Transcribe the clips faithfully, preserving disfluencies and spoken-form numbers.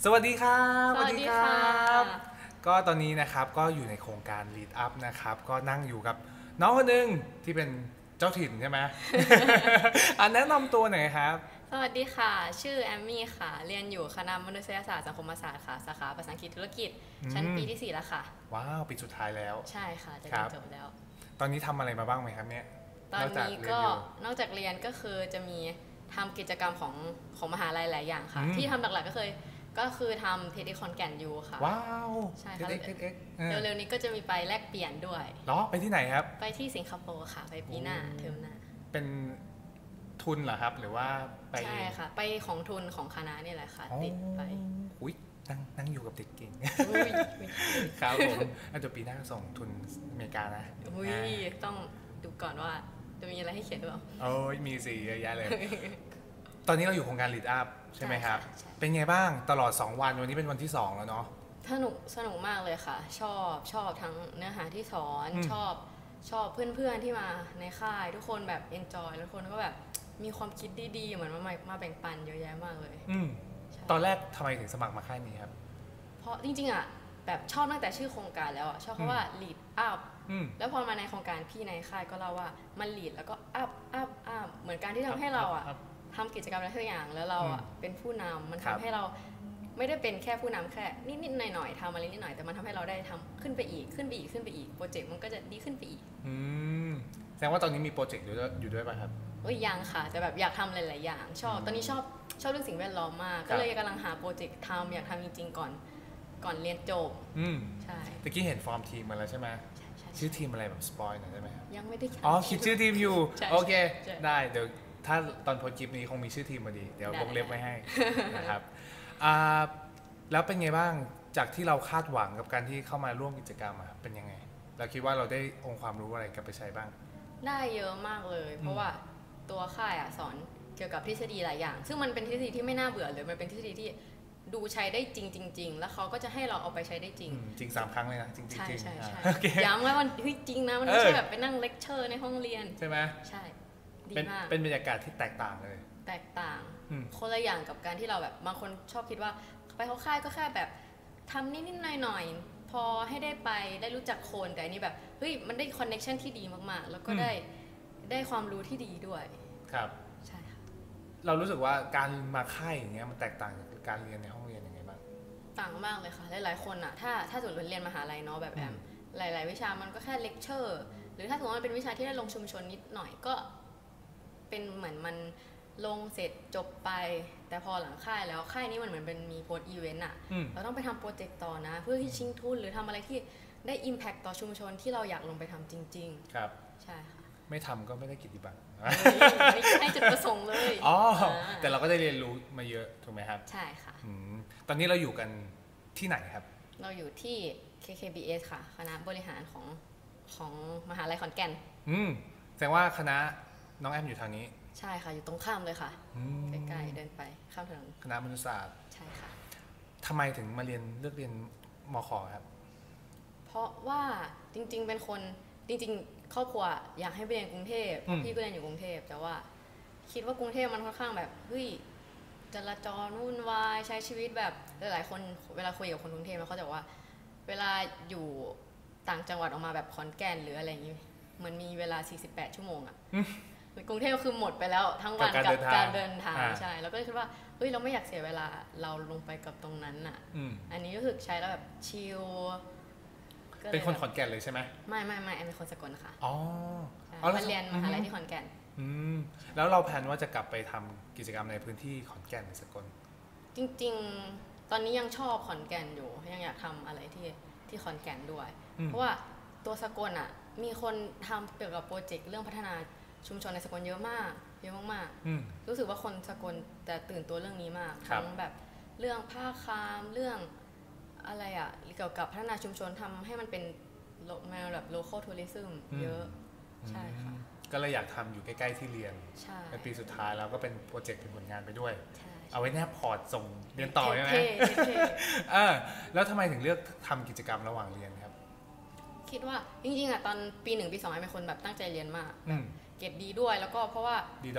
สวัสดีครับสวัสดีค่ะก็ตอนนี้นะครับก็อยู่ในโครงการ Lead Up นะครับก็นั่งอยู่กับน้องคนหนึ่งที่เป็นเจ้าถิ่นใช่ไหม อันแนะนำตัวหน่อยครับสวัสดีค่ะ ชื่อแอมมี่ค่ะ เรียนอยู่คณะมนุษยศาสตร์สังคมศาสตร์ค่ะ สาขาภาษาอังกฤษธุรกิจ ชั้นปีที่สี่แล้วค่ะว้าวปีสุดท้ายแล้วใช่ค่ะ จะคเรีรัยนบจบแล้วตอนนี้ทำอะไรมาบ้างไหมครับเนี่ยตอนนี้ก็นอกจากเรียนอยู่นอกจากเรียนก็คือจะมีทำกิจกรรมของของมหาลัยหลายอย่างค่ะอืมที่ทำหลักๆก็เคยก็คือทำเทดดี้คอนแกนยูค่ะว้าวใช่เทค่ะเอ็กเทเอ็กเออเร็วๆนี้ก็จะมีไปแลกเปลี่ยนด้วยเหรอไปที่ไหนครับไปที่สิงคโปร์ค่ะ ไปปีหน้าโอ้เทอมหน้าเป็นทุนเหรอครับ หรือว่าไปใช่ค่ะ ไปของทุนของคณะนี่แหละค่ะอ๋อติดไปอุ้ยนั่งนั่งอยู่กับเด็กเก่งอุ้ยไม่ใช่ครับผมอันเดี๋ยวปีหน้าส่งทุนอเมริกานะอุ้ยอ่าต้องดูก่อนว่าจะมีอะไรให้เขียนหรือเปล่าโอ้ยมีสิเยอะแยะเลย ตอนนี้เราอยู่โครงการ Lead Up ใช่ไหมครับใช่ค่ะใช่เป็นไงบ้างตลอดสองวันวันนี้เป็นวันที่สองแล้วเนาะสนุกสนุกมากเลยค่ะ ชอบชอบทั้งเนื้อหาที่สอนอืมชอบชอบเพื่อนๆที่มาในค่าย ทุกคนแบบเอนจอยทุกคนก็แบบมีความคิดดีๆเหมือนมามามาแบ่งปันเยอะแยะมากเลยอืมใช่ตอนแรกทำไมถึงสมัครมาค่ายนี้ครับเพราะจริงๆอ่ะแบบชอบตั้งแต่ชื่อโครงการแล้วอ่ะชอบอืมคำว่า lead up อืมแล้วพอมาในโครงการพี่ในค่ายก็เล่าว่ามัน lead แล้วก็ up up up เหมือนการที่ทำให้เราอ่ะครับทำกิจกรรมอะไรทุกอย่างแล้วเราอ่ะอืมเป็นผู้นำมันครัทำบให้เราไม่ได้เป็นแค่ผู้นำแค่นิดๆหน่อยๆทำอะไรนิดหน่อยแต่มันทำให้เราได้ทำขึ้นไปอีกขึ้นไปอีกขึ้นไปอีกโปรเจกต์มันก็จะดีขึ้นไปอีกอืมแสดงว่าตอนนี้มีโปรเจกต์อยู่ด้วยอยู่ด้วยป่ะครับเอ้ยยังค่ะแต่แบบอยากทำหลายๆอย่าง ชอบอืมตอนนี้ชอบชอบเรื่องสิ่งแวดล้อมมากครับก็เลยกำลังหาโปรเจกต์ทำอยากทำจริงๆก่อนก่อนเรียนจบอืมใช่ตะกี้เห็นฟอร์มทีมมาแล้วใช่ไหมใช่ใช่ชื่อทีมอะไรแบบสปอยหน่อยได้ไหมครับยังไม่ได้อ๋อคิดชื่อทีมอยู่ใช่โอเคใช่ได้เดี๋ยวถ้าตอนโพสต์คลิปนี้คงมีชื่อทีมมาดี เดี๋ยวได้วงเล็บไว้ให้ นะครับอ่าแล้วเป็นไงบ้างจากที่เราคาดหวังกับการที่เข้ามาร่วมกิจกรรมอะครับเป็นยังไง เราคิดว่าเราได้องค์ความรู้อะไรกลับไปใช้บ้างได้เยอะมากเลย เพราะว่าตัวค่ายอ่ะสอนเกี่ยวกับทฤษฎีหลายอย่าง ซึ่งมันเป็นทฤษฎีที่ไม่น่าเบื่อเลยมันเป็นทฤษฎีที่ดูใช้ได้จริงจริงๆแล้วเขาก็จะให้เราเอาไปใช้ได้จริงอืมจริงสามครั้งเลยนะจริงจริงใช่จริงใช่อ่าใช่โอเคย้ำว่ามันเฮ้ยจริงนะมันไม่เออใช่แบบไปนั่งเลคเชอร์ในห้องเรียนใช่ไหมใช่ดีเป็นมากเป็นบรรยากาศที่แตกต่างเลยแตกต่างอืมคนละอย่างกับการที่เราแบบบางคนชอบคิดว่าไปเข้าค่ายก็แค่แบบทำนิดๆหน่อยๆพอให้ได้ไปได้รู้จักคนแต่อันนี้แบบเฮ้ยมันได้คอนเน็ชันที่ดีมากๆ แล้วก็ได้ได้ความรู้ที่ดีด้วยครับใช่ค่ะเรารู้สึกว่าการมาค่ายอย่างเงี้ยมันแตกต่างจากการเรียนในห้องเรียนยังไงบ้างต่างมากเลยค่ะหลายๆคนอะถ้าถ้าสมมติเรียนมหาลัยเนาะแบบแอมหลาย ๆ วิชามันก็แค่เลคเชอร์หรือถ้าสมมติว่ามันเป็นวิชาที่ได้ลงชุมชนนิดหน่อยก็เป็นเหมือนมันลงเสร็จจบไป แต่พอหลังค่ายแล้วค่ายนี้มันเหมือนเป็นมีโพสต์อีเวนต์อะอืมเราต้องไปทำโปรเจกต์ต่อนะ เพื่อที่ชิงทุนหรือทำอะไรที่ได้ Impact ต่อชุมชนที่เราอยากลงไปทำจริงครับๆ ใช่ค่ะไม่ทำก็ไม่ได้กิตติบัตรเฮ้ยไม่ใช่จุดประสงค์เลยอ๋อาแต่เราก็ได้เรียนรู้มาเยอะถูกไหมครับใช่ค่ะอืมตอนนี้เราอยู่กันที่ไหนครับเราอยู่ที่ เค เค บี เอส ค่ะ คณะบริหารของของมหาลัยขอนแก่นอืมแสดงว่าคณะน้องแอมอยู่ทางนี้ใช่ค่ะ อยู่ตรงข้ามเลยค่ะอืมใกล้ๆ เดินไปข้ามถนนคณะมนุษยศาสตร์ใช่ค่ะทำไมถึงมาเรียนเลือกเรียนมขครับเพราะว่าจริงๆ เป็นคนจริงๆ ครอบครัวอยากให้ไปเรียนกรุงเทพอืมพี่ก็เรียนอยู่กรุงเทพแต่ว่าคิดว่ากรุงเทพมันค่อนข้างแบบเฮ้ยจราจรวุ่นวายใช้ชีวิตแบบหลายๆคนเวลาคุยกับคนกรุงเทพแล้วเขาจะบอกว่า เวลาอยู่ต่างจังหวัดออกมาแบบขอนแก่นหรืออะไรอย่างนี้เหมือนมีเวลาสี่สิบแปดชั่วโมงอะกรุงเทพคือหมดไปแล้วทั้งวันกับกับกาการ รเดิเดินนทาทาง งใช่แล้วก็เลยคิดว่าเฮ้ยเราไม่อยากเสียเวลาเราลงไปกับตรงนั้นอะอืมอันนี้ก็คือใช้แล้วแบบชิลก็ลยเป็นคนขอนแก่นเลยใช่ไหมไม่ไม่ไม่แอมเป็นคนสกลค่ะอ๋อใช่อ๋อแล้วมาเรียนมหาลัยที่ขอนแก่นอืมแล้วเราแผนว่าจะกลับไปทำกิจกรรมในพื้นที่ขอนแก่นหรือสกลจริงๆ ตอนนี้ยังชอบขอนแก่นอยู่ยังอยากทำอะไรที่ที่ขอนแก่นด้วยอืมเพราะว่าตัวสกลอ่ะมีคนทำเกี่ยวกับโปรเจกต์เรื่องพัฒนาชุมชนในสกลเยอะมากเยอะมากอืมๆรู้สึกว่าคนสกลแต่ตื่นตัวเรื่องนี้มากครับทั้งแบบเรื่องผ้าคามเรื่องอะไรอ่ะเกี่ยวกับพัฒนาชุมชนทำให้มันเป็นแนวแบบ local tourism เยอะใช่ค่ะอืมก็เลยอยากทำอยู่ใกล้ๆที่เรียนใช่ในปีสุดท้ายแล้วก็เป็นโปรเจกต์เป็นผลงานไปด้วยใช่เอาไว้แนบพอร์ตส่งเรียนต่อใช่ไหมเท่ๆเท่เออแล้วทำไมถึงเลือกทำกิจกรรมระหว่างเรียนครับๆคิดว่าจริงๆอ่ะตอนปีหนึ่งปีสองไอเป็นคนแบบตั้งใจเรียนมากอืมเกรดดีด้วยแล้วก็เพราะว่าดีด็อก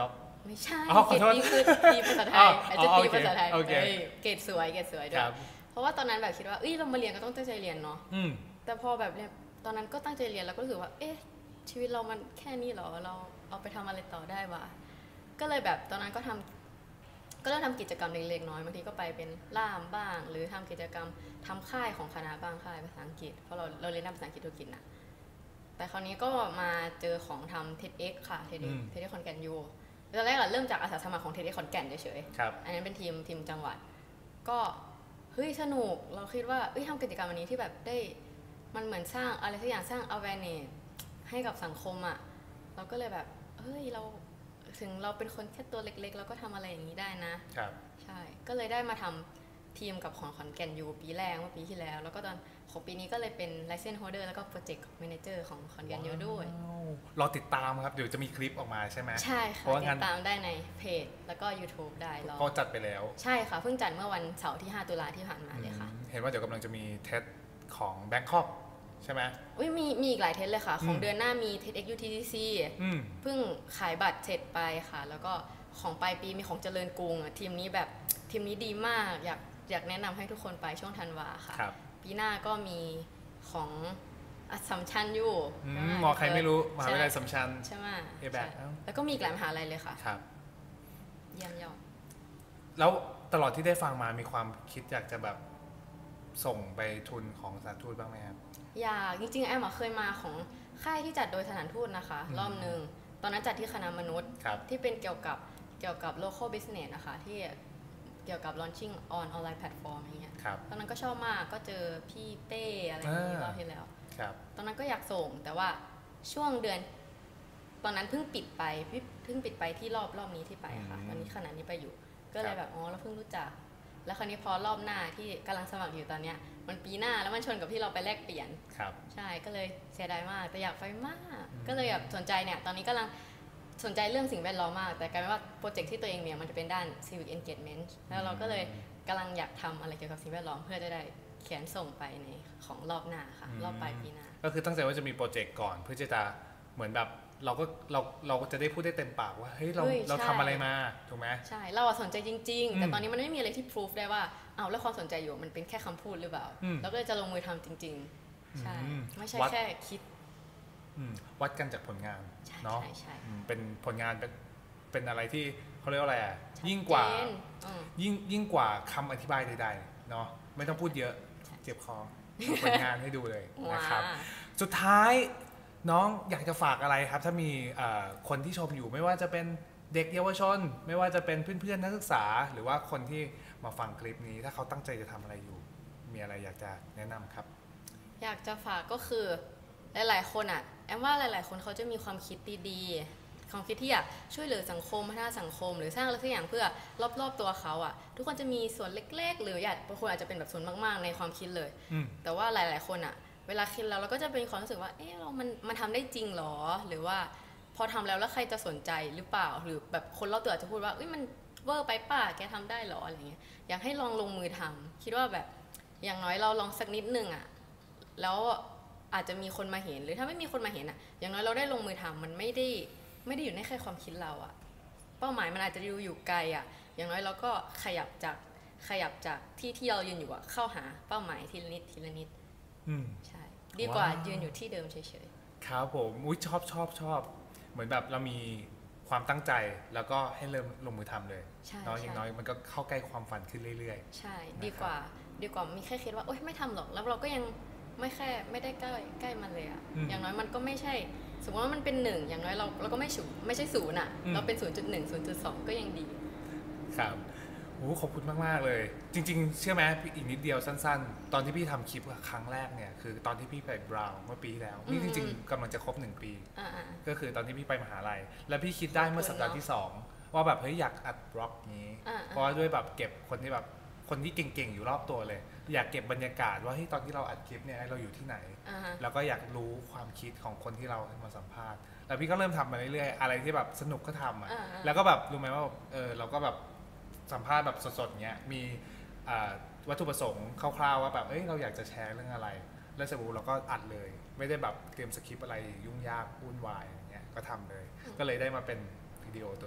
ไม่ใช่อ๋อขเกอรดโทษดีคือดีภาษาไทอ๋อยอาจจะอ๋อดีโอเคภาษาไทยโอเคเอ้ยเกรดสวยเกรดสวยด้วคยรับเพราะว่าตอนนั้นแบบคิดว่าเอ้ยเรามาเรียนก็ต้องตั้งใจเรียนเนาะอืมแต่พอแบบเรียนตอนนั้นก็ตั้งใจเรียนแล้วก็รู้สึกว่า เอ๊ะชีวิตเรามันแค่นี้เหรอเราเอาไปทำอะไรต่อได้วะก็เลยแบบตอนนั้นก็ทำก็เริ่มทำกิจกรรมเล็กๆน้อยบางทีก็ไปเป็นล่ามบ้าง หรือทำกิจกรรมทำค่ายของคณะบ้างค่ายภาษาอังกฤษเพราะเราเราเรียนด้านภาษาอังกฤษธุรกิจนะแต่คราวนี้ก็มาเจอของทำ TEDx ค่ะ TEDx อืม TEDx ขอนแก่นยูตอนแรกอะเริ่มจากอาสาสมัครของ TEDx ขอนแก่นเฉยครับๆอันนั้นเป็นทีมทีมจังหวัด ก็เฮ้ยสนุกเราคิดว่าเอ้ยทำกิจกรรมอันนี้ที่แบบได้มันเหมือนสร้างอะไรสักอย่างสร้าง awareness ให้กับสังคมอะเราก็เลยแบบเฮ้ยเราถึงเราเป็นคนแค่ตัวเล็กๆเราก็ทำอะไรอย่างนี้ได้นะครับ ใช่ก็เลยได้มาทำทีมกับของขอนแก่นยูปีแรกเมื่อปีที่แล้ว แล้วก็ตอนของปีนี้ก็เลยเป็น license holder แล้วก็ project manager ของขอนแก่นยูด้วยว้าวรอติดตามครับเดี๋ยวจะมีคลิปออกมาใช่ไหมใช่เพค่ะราะว่าติงานดตามได้ในเพจแล้วก็ YouTube ได้รอก็จัดไปแล้วใช่ค่ะเพิ่งจัดเมื่อวันเสาร์ที่ห้าตุลาที่ผ่านมาเลยค่ะอืมเห็นว่าเดี๋ยวกำลังจะมีเทสของแบงคอกใช่ไหมอุ้ยมีมีอีกหลายเทสเลยค่ะ ของอืมเดือนหน้ามี TEDx ยู ที ที ซีอืมเพิ่งขายบัตรเสร็จไปค่ะ แล้วก็ของปลายปีมีของเจริญกรุงอ่ะทีมนี้แบบทีมนี้ดีมากอยากอยากแนะนำให้ทุกคนไปช่วงธันวาค่ะครับปีหน้าก็มีของอัสสัมชัญอยู่อืมใช่หมอใครไม่รู้มหาวิทยาลัยใช่สัมชัญใช่ไหมเอแบกใช่เอ้าแล้วก็มีอีกหลายมหาลัยเลยค่ะครับเยี่ยมยอดแล้วตลอดที่ได้ฟังมามีความคิดอยากจะแบบส่งไปทุนของสถานทูตบ้างไหมครับอยากจริงๆแอมอะเคยมาของค่ายที่จัดโดยสถานทูตนะคะอืมรอบหนึ่งตอนนั้นจัดที่คณะมนุษย์ครับที่เป็นเกี่ยวกับเกี่ยวกับ local business นะคะที่เกี่ยวกับ launching on online platform อย่างเงี้ยครับตอนนั้นก็ชอบมากก็เจอพี่เป้อะไรอย่างนี้อ่ารอบที่แล้วครับตอนนั้นก็อยากส่งแต่ว่าช่วงเดือน ตอนนั้นเพิ่งปิดไปเพิ่งปิดไปที่รอบรอบนี้ที่ไปอะค่ะอืมตอนนี้ขณะนี้ไปอยู่ ก็เลครัยบแบบอ๋อเราเพิ่งรู้จัก แล้วคราวนี้พอรอบหน้าที่กำลังสมัครอยู่ตอนเนี้ยมันปีหน้าแล้วมันชนกับที่เราไปแลกเปลี่ยนครับใช่ก็เลยเสียดายมากแต่อยากไปมากอืมก็เลยแบบสนใจเนี่ยตอนนี้กำลังสนใจเรื่องสิ่งแวดล้อมมาก แต่กลายเป็นว่าโปรเจกต์ที่ตัวเองเนี่ยมันจะเป็นด้าน civic engagement แล้วเราก็เลยกำลังอยากทำอะไรเกี่ยวกับสิ่งแวดล้อมเพื่อจะได้เขียนส่งไปในของรอบหน้าค่ะ รอบปลายปีหน้าก็คือตั้งใจว่าจะมีโปรเจกต์ก่อนเพื่อที่จะเหมือนแบบเราก็เราเราก็จะได้พูดได้เต็มปากว่าเฮ้ยเราเฮ้ยเราใช่ทำอะไรมาถูกไหมใช่เราอะสนใจจริงอืๆมแต่ตอนนี้มันไม่มีอะไรที่พิสูจได้ว่าเอาวแล้วความสนใจอยู่มันเป็นแค่คำพูดหรือเปล่าอืมเราก็เลยจะลงมือทำจริง ๆ ใช่อืมไม่ใช่วัดแค่คิดอืมวัดกันจากผลงานใช่เนาะใช่ใช่อืมเป็นผลงานเป็นเป็นอะไรที่เขาเรียกว่าอะไรอ่ะชัดยิ่งกว่าเจนอืมยิ่งยิ่งกว่าคำอธิบายใดๆเนาะไม่ต้องพูดเยอะเจ็บคอเอาผลงานให้ดูเลยนะครับว้าสุดท้ายน้องอยากจะฝากอะไรครับ ถ้ามีเอ่อคนที่ชมอยู่ไม่ว่าจะเป็นเด็กเยาวชน ไม่ว่าจะเป็นเพื่อนๆนักศึกษา หรือว่าคนที่มาฟังคลิปนี้ ถ้าเขาตั้งใจจะทำอะไรอยู่ มีอะไรอยากจะแนะนำครับอยากจะฝากก็คือหลายๆคนอ่ะแอมว่าหลายๆคนเขาจะมีความคิดดีๆความคิดที่อยากช่วยเหลือสังคมพัฒนาสังคม หรือสร้างอะไรสักอย่างเพื่อรอบๆตัวเขาอ่ะทุกคนจะมีส่วนเล็กๆ หรืออยากบางคนอาจจะเป็นแบบส่วนมากๆในความคิดเลยอืมแต่ว่าหลายๆคนอ่ะเวลาคิดแล้วเราก็จะเป็นความรู้สึกว่าเออเรามันมันทำได้จริงหรอ หรือว่าพอทำแล้วแล้วใครจะสนใจหรือเปล่า หรือแบบคนรอบตัวอาจจะพูดว่าเอ้ยมันเวอร์ไปป่ะแกทำได้หรออะไรเงี้ยอยากให้ลองลงมือทำคิดว่าแบบอย่างน้อยเราลองสักนิดนึงอ่ะแล้วอาจจะมีคนมาเห็นหรือถ้าไม่มีคนมาเห็นอ่ะอย่างน้อยเราได้ลงมือทำมันไม่ได้ไม่ได้อยู่ในแค่ความคิดเราอ่ะเป้าหมายมันอาจจะดูอยู่ไกลอ่ะอย่างน้อยเราก็ขยับจากขยับจากที่ที่เรายืนอยู่อ่ะเข้าหาเป้าหมายทีละนิดทีละนิดอืมใช่ดีกว่าว้าวยืนอยู่ที่เดิมเฉยครับผมอุ้ยชอบชอบชอบ เหมือนแบบเรามีความตั้งใจแล้วก็ให้เริ่มลงมือทำเลยๆใช่เนาะอใช่ย่างน้อยมันก็เข้าใกล้ความฝันขึ้นเรื่อยใช่นะครับดีกว่าดีกว่ามีแค่คิดว่าโอ๊ยไม่ทำหรอกแล้วเราก็ยังไม่แค่ไม่ได้ใกล้ใกล้มันเลยอะอืมอย่างน้อยมันก็ไม่ใช่ สมมติว่ามันเป็นหนึ่งอย่างน้อยเราเราก็ไม่ศูนย์ไม่ใช่ศูนย์อะอืมเราเป็นศูนย์จุดหนึ่งศูนย์จุดสองก็ยังดีๆ ครับโอ้ขอบคุณมากๆเลย จริง ๆ เชื่อไหมพี่อีกนิดเดียวสั้นๆ ตอนที่พี่ทำคลิปครั้งแรกเนี่ยคือตอนที่พี่ไปบราวน์เมื่อปีที่แล้ว นี่จริง ๆกำลังจะครบหนึ่งปีอ่าก็คือตอนที่พี่ไปมหาลัย แล้วพี่คิดได้เมื่อสัปดาห์ที่สองว่าแบบเฮ้ยอยากอัดบล็อกนี้อ่าเพราะว่าด้วยแบบเก็บคนที่แบบคนที่เก่งๆอยู่รอบตัวเลย อยากเก็บบรรยากาศว่าเฮ้ยตอนที่เราอัดคลิปเนี่ยเราอยู่ที่ไหนอ่าฮะแล้วก็อยากรู้ความคิดของคนที่เรามาสัมภาษณ์ แล้วพี่ก็เริ่มทำมาเรื่อยๆ อะไรที่แบบสนุกก็ทำอ่ะอ่าๆแล้วก็แบบรู้ไหมว่าเออเราก็แบบสัมภาษณ์แบบสดๆเงี้ย มีอ่าวัตถุประสงค์คร่าวๆว่าแบบเอ้ยเราอยากจะแชร์เรื่องอะไร แล้วเสร็จปุ๊บเราก็อัดเลย ไม่ได้แบบเตรียมสคริปต์อะไรยุ่งยากวุ่นวายอย่างเงี้ย ก็ทำเลย ก็เลยได้มาเป็นวิดีโอตัวนี้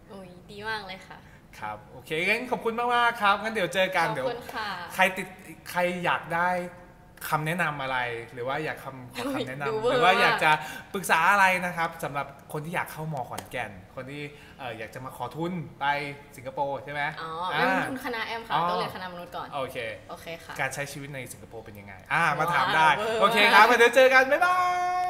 โอ้ยดีมากเลยค่ะครับโอเคงั้นขอบคุณมากๆครับงั้นเดี๋ยวเจอกันขอบเดี๋ยวคุณค่ะใครติดใครอยากได้คำแนะนำอะไรหรือว่าอยากคำขอคำแนะนำดูหเวอร์รือว่าอยากมากจะปรึกษาอะไรนะครับสำหรับคนที่อยากเข้ามอขอนแก่น คนที่เอ่ออยากจะมาขอทุนไปสิงคโปร์ใช่ไหมอ๋ออ่าเป็นทุนคณะแอมค่ะอ๋อต้องเรียนคณะมนุษย์ก่อนโอเคโอเคค่ะการใช้ชีวิตในสิงคโปร์เป็นยังไงอ่ามาถามว้าวได้เวอร์โอเคครับเดี๋ยวเจอกันบ๊ายบาย